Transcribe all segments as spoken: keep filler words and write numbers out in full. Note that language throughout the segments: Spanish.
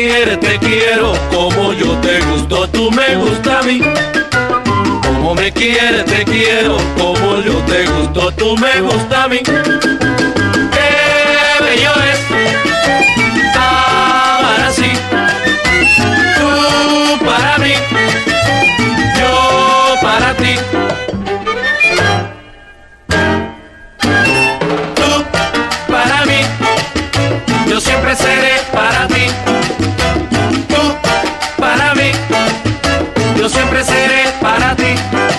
quieres te quiero, como yo te gusto tú me gusta a mí. Como me quieres te quiero, como yo te gusto tú me gusta a mí. Qué bello es amar así, tú para mí, yo para ti. Tú para mí, yo siempre seré para ti. Tú para mí, yo siempre seré para ti.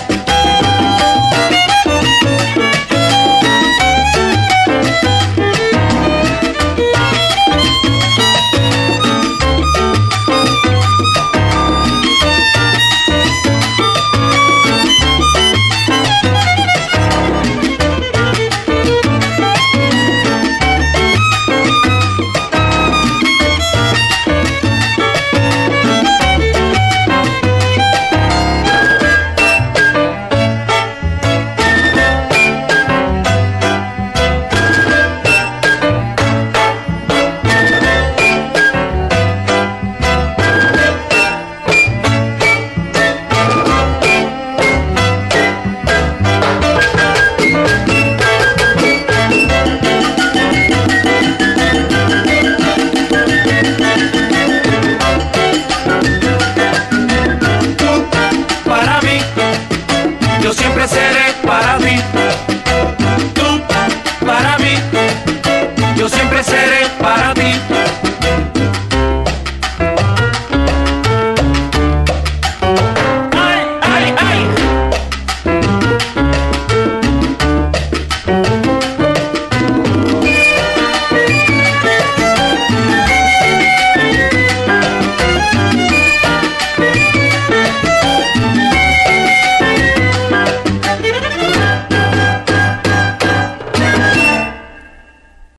Yo siempre seré para ti. Tú para mí, yo siempre seré para ti.